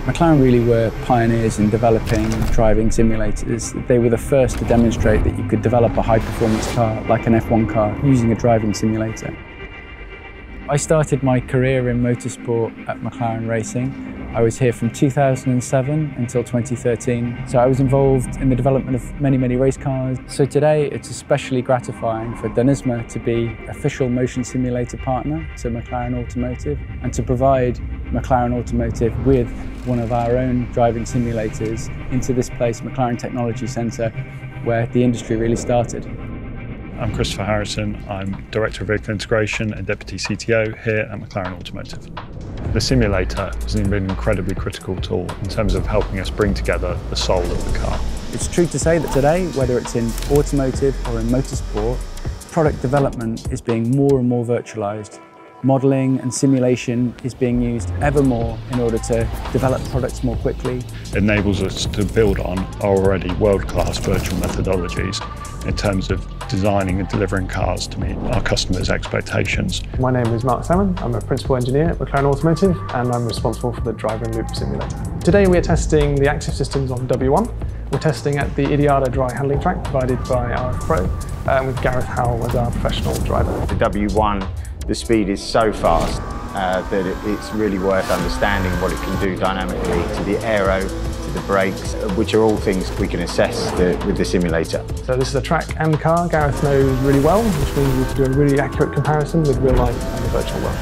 McLaren really were pioneers in developing driving simulators. They were the first to demonstrate that you could develop a high-performance car, like an F1 car, using a driving simulator. I started my career in motorsport at McLaren Racing. I was here from 2007 until 2013, so I was involved in the development of many race cars. So today it's especially gratifying for Dynisma to be official motion simulator partner to McLaren Automotive and to provide McLaren Automotive with one of our own driving simulators into this place, McLaren Technology Centre, where the industry really started. I'm Christopher Harrison. I'm Director of Vehicle Integration and Deputy CTO here at McLaren Automotive. The simulator has been an incredibly critical tool in terms of helping us bring together the soul of the car. It's true to say that today, whether it's in automotive or in motorsport, product development is being more and more virtualized. Modelling and simulation is being used ever more in order to develop products more quickly. It enables us to build on our already world-class virtual methodologies in terms of designing and delivering cars to meet our customers' expectations. My name is Salmon. I'm a principal engineer at McLaren Automotive and I'm responsible for the driver and loop simulator. Today we are testing the active systems on W1. We're testing at the Idiada dry handling track provided by RF Pro with Gareth Howell as our professional driver. The W1, the speed is so fast that it's really worth understanding what it can do dynamically to the aero, to the brakes, which are all things we can assess with the simulator. So this is a track and car Gareth knows really well, which means we can do a really accurate comparison with real life and the virtual world.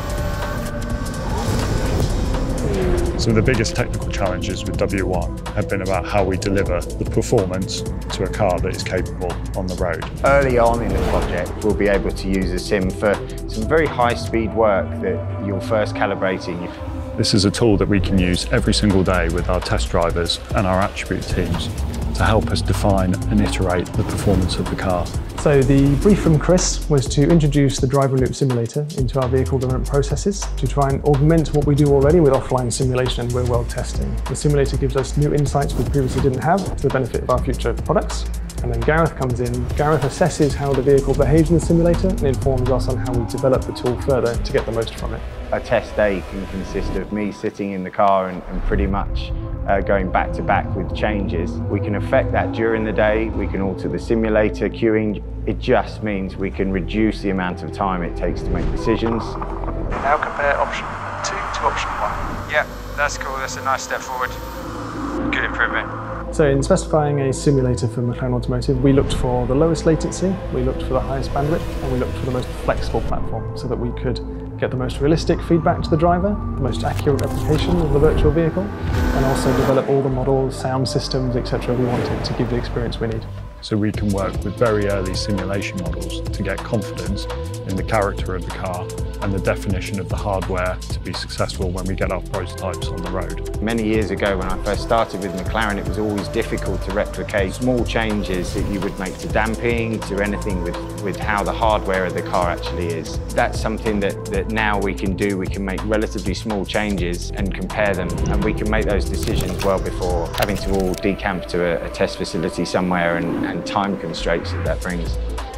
So the biggest technical challenges with W1 have been about how we deliver the performance to a car that is capable on the road. Early on in the project, we'll be able to use a sim for some very high-speed work that you're first calibrating. This is a tool that we can use every single day with our test drivers and our attribute teams to help us define and iterate the performance of the car. So the brief from Chris was to introduce the driver loop simulator into our vehicle development processes to try and augment what we do already with offline simulation and real-world testing. The simulator gives us new insights we previously didn't have to the benefit of our future products. And then Gareth comes in. Gareth assesses how the vehicle behaves in the simulator and informs us on how we develop the tool further to get the most from it. A test day can consist of me sitting in the car and pretty much going back to back with changes. We can affect that during the day. We can alter the simulator queuing. It just means we can reduce the amount of time it takes to make decisions. Now compare option 2 to option 1. Yeah, that's cool. That's a nice step forward. Good improvement. So in specifying a simulator for McLaren Automotive, we looked for the lowest latency, we looked for the highest bandwidth, and we looked for the most flexible platform so that we could get the most realistic feedback to the driver, the most accurate replication of the virtual vehicle, and also develop all the models, sound systems, etc. we wanted to give the experience we need. So we can work with very early simulation models to get confidence in the character of the car and the definition of the hardware to be successful when we get our prototypes on the road. Many years ago when I first started with McLaren, it was always difficult to replicate small changes that you would make to damping, to anything with how the hardware of the car actually is. That's something that now we can do. We can make relatively small changes and compare them, and we can make those decisions well before having to all decamp to a test facility somewhere and time constraints that brings.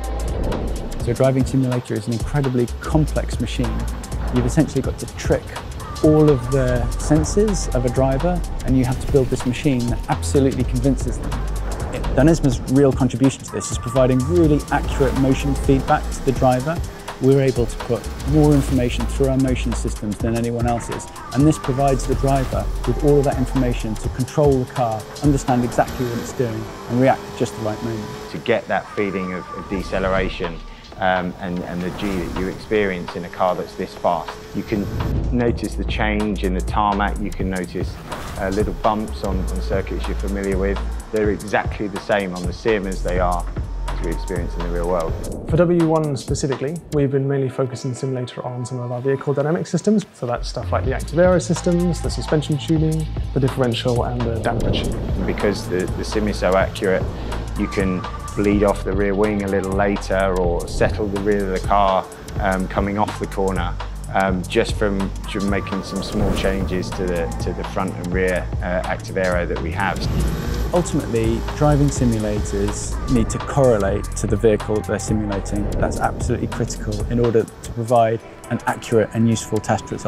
So a driving simulator is an incredibly complex machine. You've essentially got to trick all of the senses of a driver, and you have to build this machine that absolutely convinces them. Dynisma's real contribution to this is providing really accurate motion feedback to the driver. We're able to put more information through our motion systems than anyone else is, and this provides the driver with all of that information to control the car, understand exactly what it's doing, and react at just the right moment. To get that feeling of deceleration and the G that you experience in a car that's this fast. You can notice the change in the tarmac, you can notice little bumps on circuits you're familiar with. They're exactly the same on the sim as they are to experience in the real world. For W1 specifically, we've been mainly focusing simulator on some of our vehicle dynamic systems. So that's stuff like the active aero systems, the suspension tuning, the differential and the damper tuning. Because the sim is so accurate, you can bleed off the rear wing a little later or settle the rear of the car coming off the corner just from making some small changes to the front and rear active aero that we have. Ultimately, driving simulators need to correlate to the vehicle they're simulating. That's absolutely critical in order to provide an accurate and useful test result.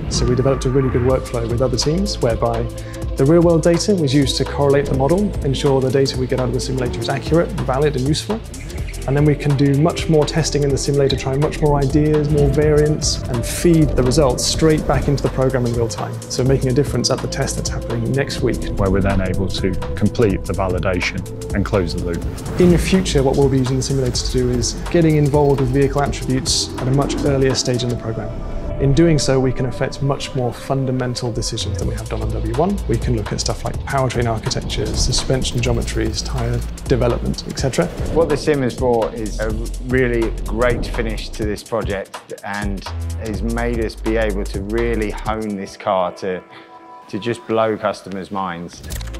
So we developed a really good workflow with other teams whereby the real-world data was used to correlate the model, ensure the data we get out of the simulator is accurate, valid and useful. And then we can do much more testing in the simulator, try much more ideas, more variants, and feed the results straight back into the program in real time. So making a difference at the test that's happening next week. Where we're then able to complete the validation and close the loop. In the future, what we'll be using the simulator to do is getting involved with vehicle attributes at a much earlier stage in the program. In doing so, we can affect much more fundamental decisions than we have done on W1. We can look at stuff like powertrain architectures, suspension geometries, tyre development, etc. What the sim has brought is a really great finish to this project and has made us be able to really hone this car to just blow customers' minds.